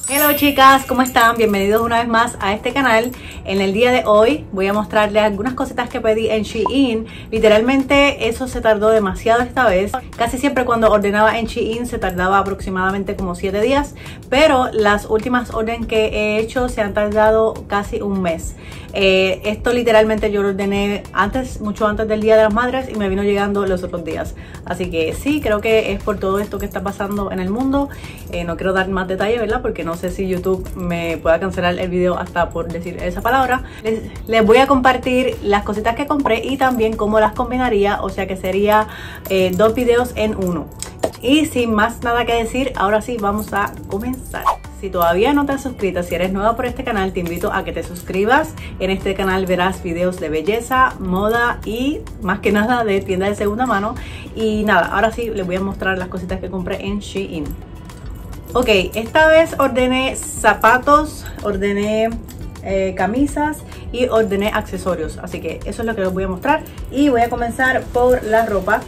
Hello chicas, ¿cómo están? Bienvenidos una vez más a este canal. En el día de hoy voy a mostrarles algunas cositas que pedí en Shein. Literalmente eso se tardó demasiado esta vez. Casi siempre cuando ordenaba en Shein se tardaba aproximadamente como 7 días, pero las últimas órdenes que he hecho se han tardado casi un mes. Esto literalmente yo lo ordené mucho antes del Día de las Madres y me vino llegando los otros días. Así que sí, creo que es por todo esto que está pasando en el mundo. No quiero dar más detalles, ¿verdad? Porque no sé si YouTube me pueda cancelar el video hasta por decir esa palabra. Les voy a compartir las cositas que compré y también cómo las combinaría, o sea que sería 2 videos en uno. Y sin más nada que decir, ahora sí vamos a comenzar. Si todavía no te has suscrito, si eres nueva por este canal, te invito a que te suscribas. En este canal verás videos de belleza, moda y más que nada de tienda de segunda mano. Y nada, ahora sí les voy a mostrar las cositas que compré en Shein. Ok, esta vez ordené zapatos, ordené camisas y ordené accesorios. Así que eso es lo que les voy a mostrar. Y voy a comenzar por la ropa.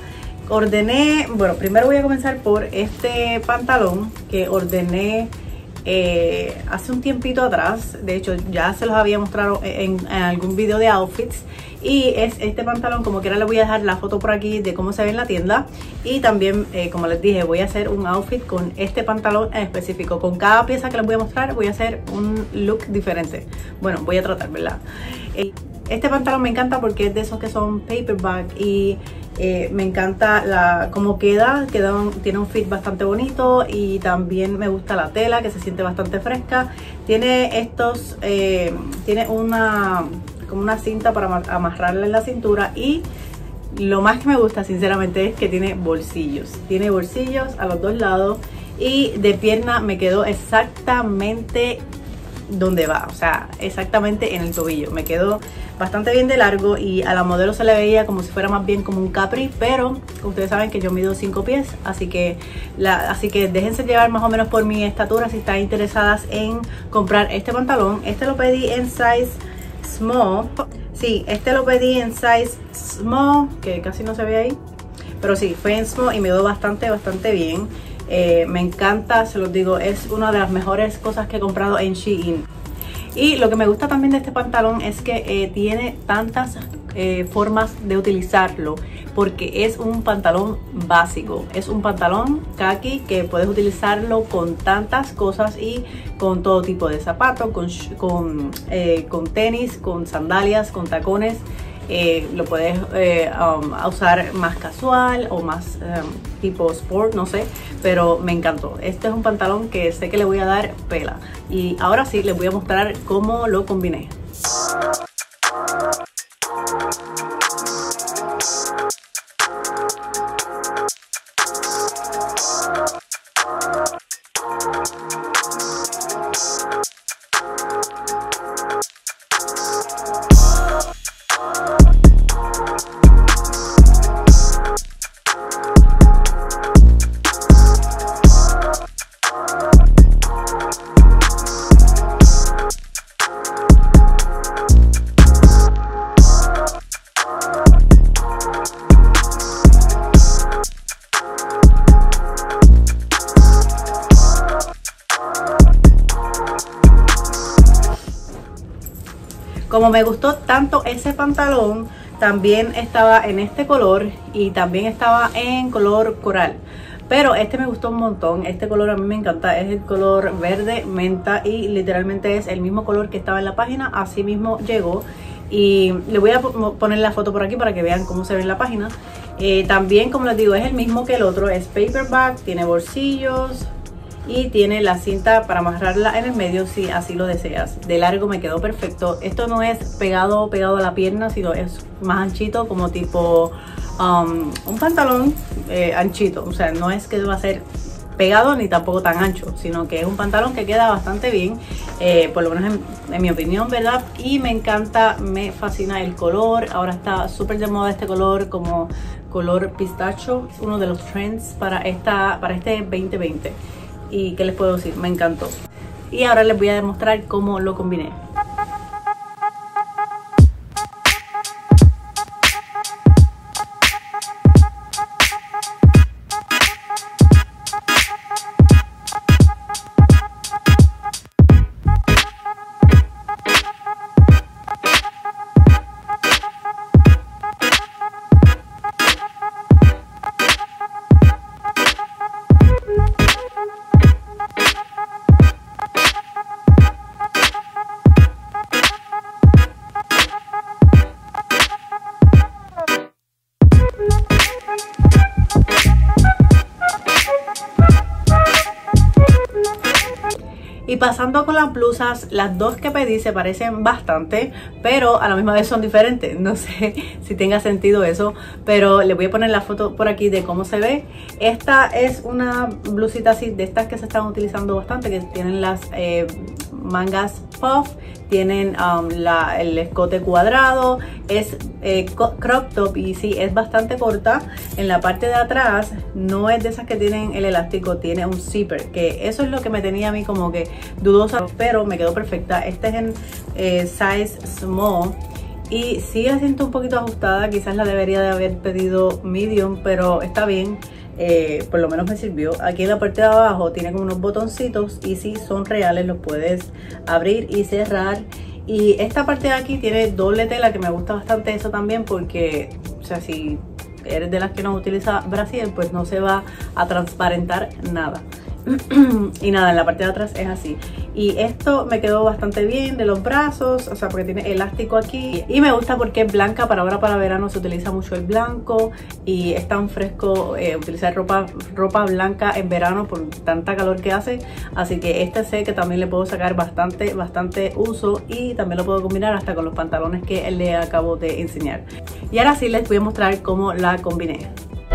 Primero voy a comenzar por este pantalón que ordené hace un tiempito atrás. De hecho ya se los había mostrado en algún video de outfits. Y es este pantalón, como quiera les voy a dejar la foto por aquí de cómo se ve en la tienda. Y también como les dije, voy a hacer un outfit con este pantalón en específico. Con cada pieza que les voy a mostrar voy a hacer un look diferente. Bueno, voy a tratar, ¿verdad? Este pantalón me encanta porque es de esos que son paperback y me encanta cómo queda, tiene un fit bastante bonito y también me gusta la tela que se siente bastante fresca. Tiene tiene como una cinta para amarrarla en la cintura y lo más que me gusta sinceramente es que tiene bolsillos. Tiene bolsillos a los dos lados y de pierna me quedó exactamente donde va, o sea, exactamente en el tobillo. Me quedó bastante bien de largo y a la modelo se le veía como si fuera más bien como un capri, pero ustedes saben que yo mido 5 pies, así que déjense llevar más o menos por mi estatura si están interesadas en comprar este pantalón. Este lo pedí en size small. Sí, este lo pedí en size small, que casi no se ve ahí, pero sí, fue en small y me quedó bastante bien. Me encanta, se los digo, es una de las mejores cosas que he comprado en Shein. Y lo que me gusta también de este pantalón es que tiene tantas formas de utilizarlo, porque es un pantalón básico, es un pantalón khaki que puedes utilizarlo con tantas cosas y con todo tipo de zapatos, con tenis, con sandalias, con tacones. Lo puedes usar más casual o más tipo sport, no sé, pero me encantó. Este es un pantalón que sé que le voy a dar pela. Y ahora sí les voy a mostrar cómo lo combiné. Como me gustó tanto ese pantalón, también estaba en este color y también estaba en color coral. Pero este me gustó un montón, este color a mí me encanta, es el color verde menta y literalmente es el mismo color que estaba en la página, así mismo llegó. Y le voy a poner la foto por aquí para que vean cómo se ve en la página. También, como les digo, es el mismo que el otro, es paperback, tiene bolsillos y tiene la cinta para amarrarla en el medio si así lo deseas. De largo me quedó perfecto. Esto no es pegado a la pierna, sino es más anchito, como tipo un pantalón anchito. O sea, no es que va a ser pegado ni tampoco tan ancho, sino que es un pantalón que queda bastante bien, por lo menos en mi opinión, ¿verdad? Y me encanta, me fascina el color. Ahora está súper de moda este color, como color pistacho, uno de los trends para este 2020. Y qué les puedo decir, me encantó. Y ahora les voy a demostrar cómo lo combiné. Y pasando con las blusas, las dos que pedí se parecen bastante, pero a la misma vez son diferentes. No sé si tenga sentido eso, pero les voy a poner la foto por aquí de cómo se ve. Esta es una blusita así, de estas que se están utilizando bastante, que tienen las mangas puff, tienen el escote cuadrado, es crop top y sí, es bastante corta. En la parte de atrás no es de esas que tienen el elástico, tiene un zipper, que eso es lo que me tenía a mí como que dudosa, pero me quedó perfecta. Este es en size small y sí la siento un poquito ajustada, quizás la debería de haber pedido medium, pero está bien. Por lo menos me sirvió. Aquí en la parte de abajo tiene como unos botoncitos y sí son reales, los puedes abrir y cerrar. Y esta parte de aquí tiene doble tela, que me gusta bastante eso también, porque o sea, si eres de las que no utiliza brasier, pues no se va a transparentar nada. Y nada, en la parte de atrás es así. Y esto me quedó bastante bien de los brazos, o sea, porque tiene elástico aquí. Y me gusta porque es blanca, para ahora para verano se utiliza mucho el blanco. Y es tan fresco utilizar ropa blanca en verano por tanta calor que hace. Así que este sé que también le puedo sacar bastante uso. Y también lo puedo combinar hasta con los pantalones que le acabo de enseñar. Y ahora sí les voy a mostrar cómo la combiné.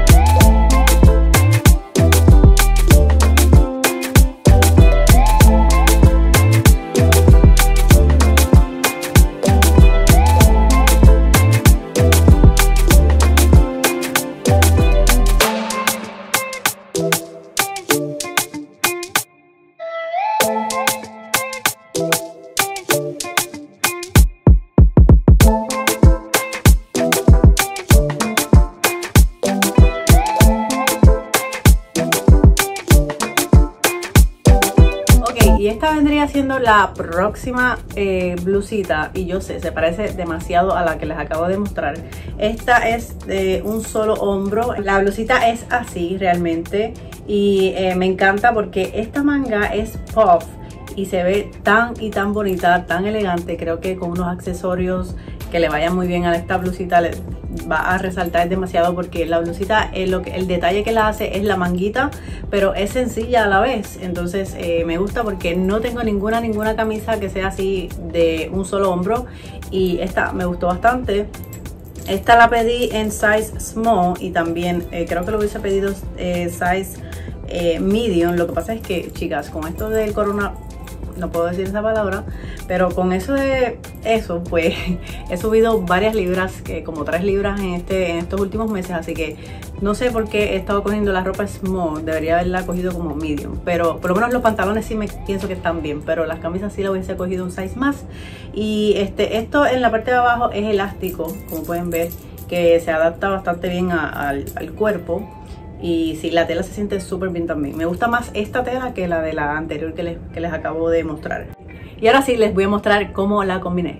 Y esta vendría siendo la próxima blusita, y yo sé, se parece demasiado a la que les acabo de mostrar. Esta es de un solo hombro, la blusita es así realmente, y me encanta porque esta manga es puff y se ve tan bonita, tan elegante. Creo que con unos accesorios que le vayan muy bien a esta blusita va a resaltar demasiado, porque la blusita, el detalle que la hace es la manguita, pero es sencilla a la vez. Entonces me gusta porque no tengo ninguna camisa que sea así de un solo hombro, y esta me gustó bastante. Esta la pedí en size small y también creo que lo hubiese pedido size medium. Lo que pasa es que, chicas, con esto del corona, no puedo decir esa palabra, pero con eso pues he subido varias libras, como 3 libras en estos últimos meses, así que no sé por qué he estado cogiendo la ropa small, debería haberla cogido como medium, pero por lo menos los pantalones sí me pienso que están bien, pero las camisas sí la hubiese cogido un size más. Y esto en la parte de abajo es elástico, como pueden ver, que se adapta bastante bien al cuerpo. Y sí, la tela se siente súper bien también. Me gusta más esta tela que la de la anterior que les acabo de mostrar. Y ahora sí les voy a mostrar cómo la combiné.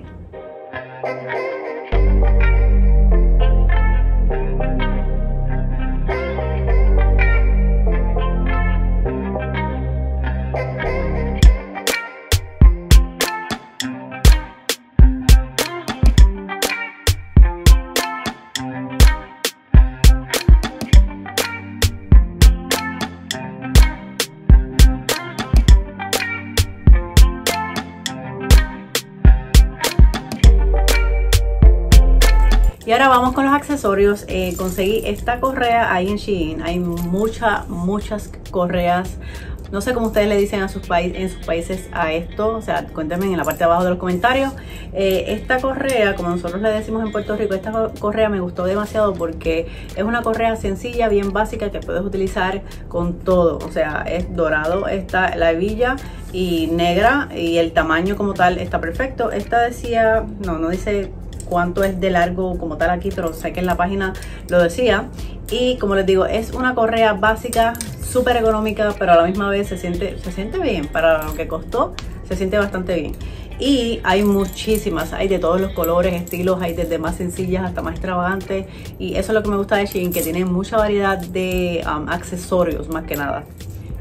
Y ahora vamos con los accesorios. Conseguí esta correa ahí en Shein. Hay muchas correas. No sé cómo ustedes le dicen en sus países a esto. O sea, cuéntenme en la parte de abajo de los comentarios. Esta correa, como nosotros le decimos en Puerto Rico, esta correa me gustó demasiado porque es una correa sencilla, bien básica, que puedes utilizar con todo. O sea, es dorado, está la hebilla y negra, y el tamaño como tal está perfecto. Esta decía, no dice cuánto es de largo como tal aquí, pero sé que en la página lo decía. Y como les digo, es una correa básica, súper económica, pero a la misma vez se siente bien. Para lo que costó, se siente bastante bien. Y hay muchísimas, hay de todos los colores, estilos, hay desde más sencillas hasta más extravagantes. Y eso es lo que me gusta de Shein, que tiene mucha variedad de accesorios más que nada.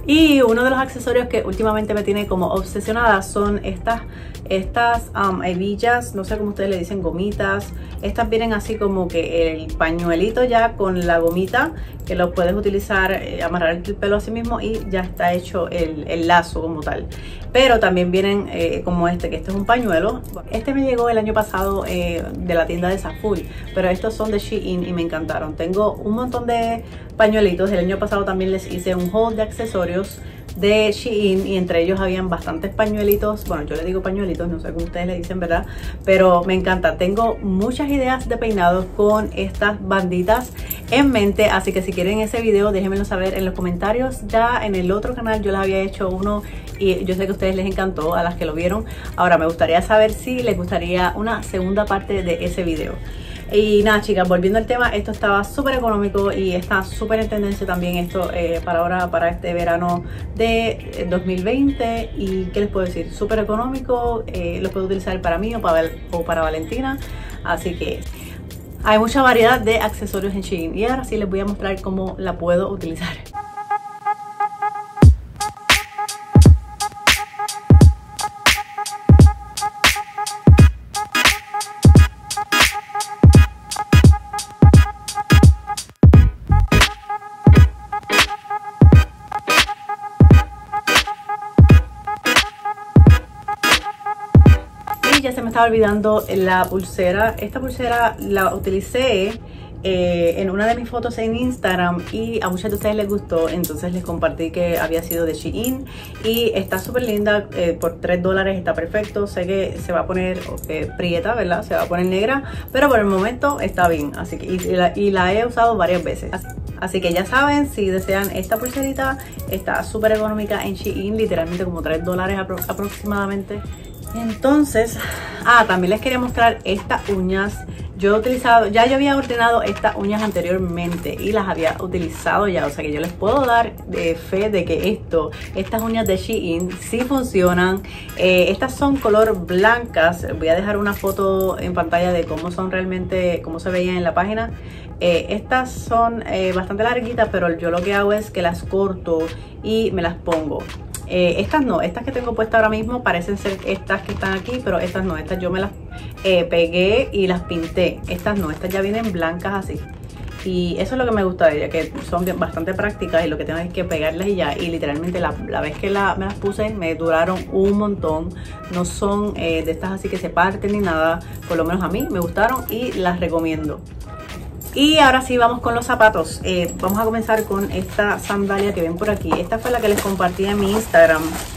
Y uno de los accesorios que últimamente me tiene como obsesionada son estas hebillas, no sé cómo ustedes le dicen, gomitas. Estas vienen así como que el pañuelito ya con la gomita, que lo puedes utilizar, amarrar el pelo así mismo y ya está hecho el lazo como tal. Pero también vienen como que este es un pañuelo. Este me llegó el año pasado de la tienda de Zaful, pero estos son de Shein y me encantaron. Tengo un montón de pañuelitos. El año pasado también les hice un haul de accesorios de Shein y entre ellos habían bastantes pañuelitos. Bueno, yo le digo pañuelitos, no sé cómo ustedes le dicen, ¿verdad? Pero me encanta. Tengo muchas ideas de peinados con estas banditas en mente, así que si quieren ese video déjenmelo saber en los comentarios. Ya en el otro canal yo les había hecho uno y yo sé que a ustedes les encantó, a las que lo vieron. Ahora me gustaría saber si les gustaría una segunda parte de ese video. Y nada, chicas, volviendo al tema, esto estaba súper económico y está súper en tendencia también esto para ahora, para este verano de 2020. Y qué les puedo decir, súper económico, lo puedo utilizar para mí o para Valentina. Así que hay mucha variedad de accesorios en Shein y ahora sí les voy a mostrar cómo la puedo utilizar. Ya se me estaba olvidando la pulsera. Esta pulsera la utilicé en una de mis fotos en Instagram y a muchos de ustedes les gustó, entonces les compartí que había sido de Shein y está súper linda. Por $3 está perfecto. Sé que se va a poner prieta, ¿verdad? Se va a poner negra, pero por el momento está bien. Así que y la he usado varias veces. Así que ya saben, si desean esta pulserita, está súper económica en Shein, literalmente como $3 aproximadamente. Entonces, también les quería mostrar estas uñas. Yo he utilizado, yo había ordenado estas uñas anteriormente y las había utilizado ya, o sea que yo les puedo dar fe de que estas uñas de Shein sí funcionan. Estas son color blancas. Voy a dejar una foto en pantalla de cómo son realmente, cómo se veían en la página. Estas son bastante larguitas, pero yo lo que hago es que las corto y me las pongo. Estas no, estas que tengo puestas ahora mismo parecen ser estas que están aquí, pero estas no, estas yo me las pegué y las pinté. Estas no, estas ya vienen blancas así. Y eso es lo que me gusta de ellas, que son bastante prácticas y lo que tengo es que pegarlas y ya. Y literalmente la vez que me las puse me duraron un montón. No son de estas así que se parten ni nada, por lo menos a mí me gustaron y las recomiendo. Y ahora sí vamos con los zapatos. Vamos a comenzar con esta sandalia que ven por aquí. Esta fue la que les compartí en mi Instagram.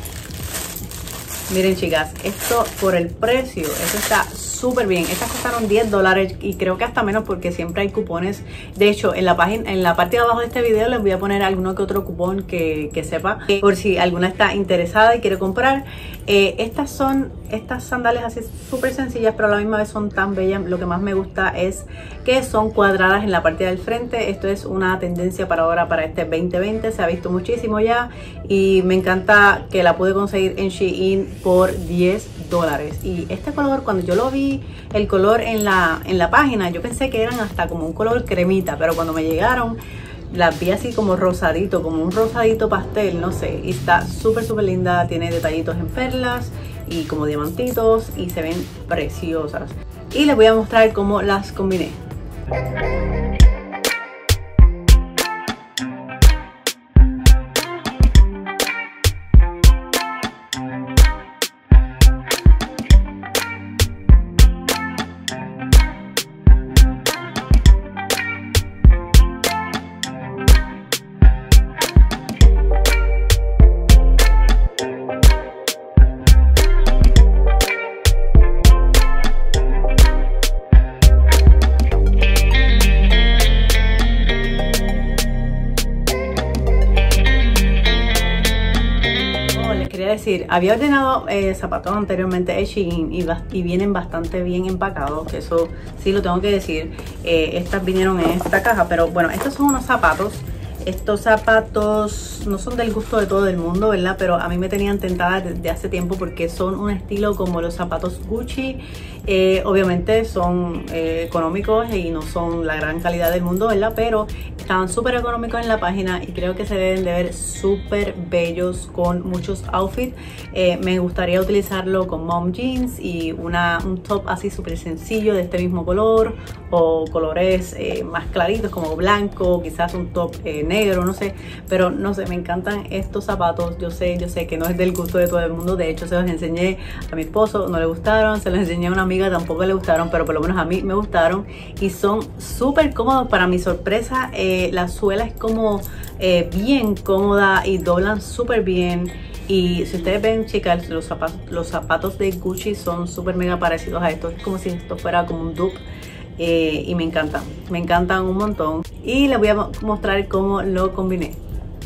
Miren, chicas, esto por el precio, esto está súper bien. Estas costaron $10 y creo que hasta menos porque siempre hay cupones. De hecho, en la página, en la parte de abajo de este video les voy a poner alguno que otro cupón que sepa, por si alguna está interesada y quiere comprar. Estas sandalias así súper sencillas, pero a la misma vez son tan bellas. Lo que más me gusta es que son cuadradas en la parte del frente. Esto es una tendencia para ahora, para este 2020. Se ha visto muchísimo ya y me encanta que la pude conseguir en Shein por $10. Y este color, cuando yo lo vi, el color en la página, yo pensé que eran hasta como un color cremita, pero cuando me llegaron las vi así como rosadito, como un rosadito pastel, no sé, y está súper linda. Tiene detallitos en perlas y como diamantitos y se ven preciosas. Y les voy a mostrar cómo las combiné. Decir, había ordenado zapatos anteriormente de Shein y vienen bastante bien empacados, eso sí lo tengo que decir. Estas vinieron en esta caja, pero bueno, estos son unos zapatos. Estos zapatos no son del gusto de todo el mundo, ¿verdad? Pero a mí me tenían tentada desde hace tiempo porque son un estilo como los zapatos Gucci Obviamente son económicos y no son la gran calidad del mundo, ¿verdad? Pero estaban súper económicos en la página y creo que se deben de ver súper bellos con muchos outfits. Me gustaría utilizarlo con mom jeans y un top así súper sencillo de este mismo color, o colores más claritos como blanco, quizás un top negro, no sé. Pero no sé, me encantan estos zapatos. Yo sé que no es del gusto de todo el mundo. De hecho, se los enseñé a mi esposo, no le gustaron. Se los enseñé a una amiga, tampoco le gustaron, pero por lo menos a mí me gustaron y son súper cómodos. Para mi sorpresa, la suela es como bien cómoda y doblan súper bien. Y si ustedes ven, chicas, los zapatos de Gucci son súper mega parecidos a estos. Es como si esto fuera como un dupe. Y me encantan un montón. Y les voy a mostrar cómo lo combiné.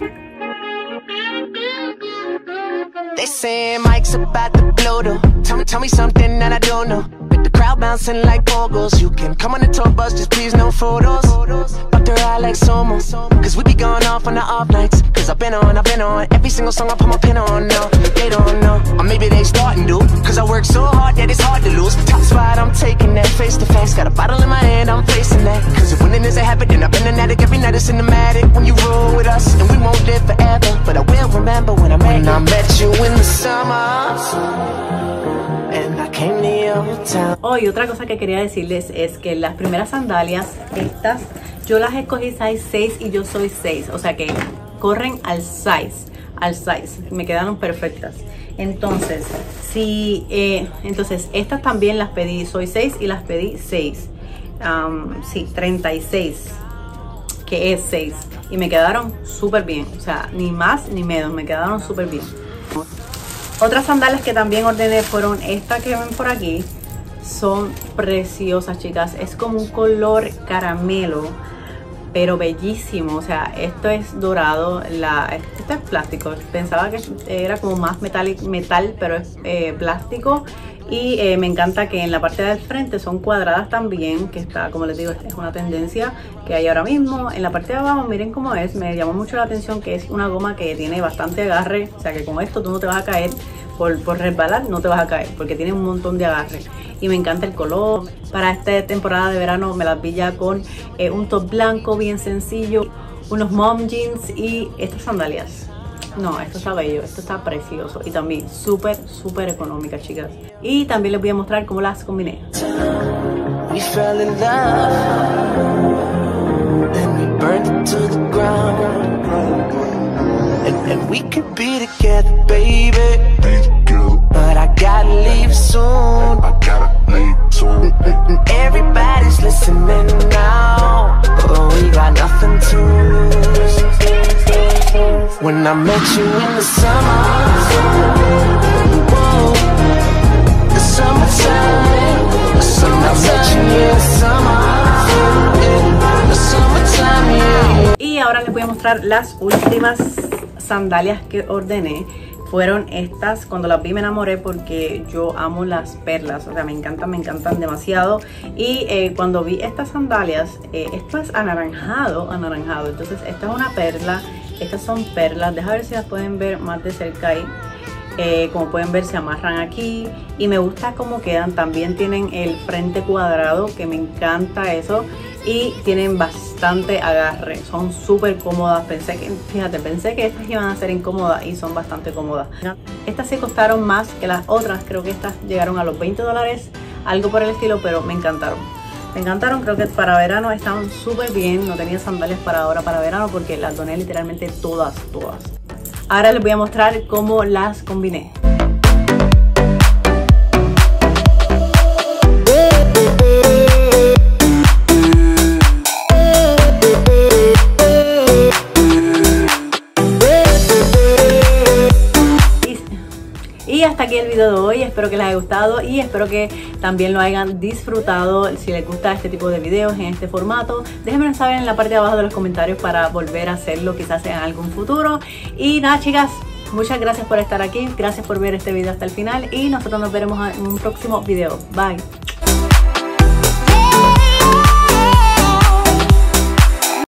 They say Mike's about to blow though. Tell me something that I don't know. With the crowd bouncing like bogles. You can come on the tour bus, just please no photos. But they're out like Somo. Cause we be going off on the off nights. Cause I've been on every single song I put my pin on now. They don't know, or maybe they starting to. Cause I work so hard that it's hard to lose. Top spot, I'm taking that face to face. Got a bottle in my hand, I'm facing that. Cause if winning is a habit, then I've been an addict. Every night it's cinematic. When you roll with us, and we won't live forever. But I will remember when I met you in the summer. And I came to your town. Oh, y otra cosa que quería decirles es que las primeras sandalias, estas, yo las escogí size 6 y yo soy 6. O sea que corren al size. Me quedaron perfectas. Entonces, entonces estas también las pedí, soy 6 y las pedí 6. Sí, 36, que es 6. Y me quedaron súper bien. O sea, ni más ni menos, me quedaron súper bien. Otras sandalias que también ordené fueron estas que ven por aquí. Son preciosas, chicas. Es como un color caramelo, pero bellísimo. O sea, esto es dorado. Esto es plástico. Pensaba que era como más metal, pero es plástico. Y me encanta que en la parte del frente son cuadradas también, que está, como les digo, es una tendencia que hay ahora mismo. En la parte de abajo, miren cómo es, me llamó mucho la atención que es una goma que tiene bastante agarre. O sea que con esto tú no te vas a caer, por resbalar no te vas a caer, porque tiene un montón de agarre. Y me encanta el color. Para esta temporada de verano me las vi ya con un top blanco bien sencillo, unos mom jeans y estas sandalias. No, esto está bello, esto está precioso y también súper económica, chicas. Y también les voy a mostrar cómo las combiné. We fell in love, then we burned it to the ground. And we could be together, baby. But I gotta leave soon. Everybody's listening now, but we got nothing to lose. When I met you in the summer, whoa, the summertime, the summertime, yeah, the summer, yeah, the summertime, yeah. Y ahora les voy a mostrar las últimas sandalias que ordené. Fueron estas. Cuando las vi me enamoré porque yo amo las perlas, o sea, me encantan demasiado. Y cuando vi estas sandalias, esto es anaranjado, entonces esta es una perla, estas son perlas. Deja ver si las pueden ver más de cerca ahí. Como pueden ver, se amarran aquí y me gusta cómo quedan. También tienen el frente cuadrado, que me encanta eso, y tienen bastante agarre, son súper cómodas. Pensé que estas iban a ser incómodas y son bastante cómodas. Estas sí costaron más que las otras, creo que estas llegaron a los $20, algo por el estilo, pero me encantaron. Creo que para verano estaban súper bien. No tenía sandalias para ahora para verano porque las doné literalmente todas. Ahora les voy a mostrar cómo las combiné. Y hasta aquí el video de hoy, espero que les haya gustado y espero que también lo hayan disfrutado. Si les gusta este tipo de videos en este formato, déjenme saber en la parte de abajo de los comentarios para volver a hacerlo quizás en algún futuro. Y nada, chicas, muchas gracias por estar aquí, gracias por ver este video hasta el final y nosotros nos veremos en un próximo video. Bye.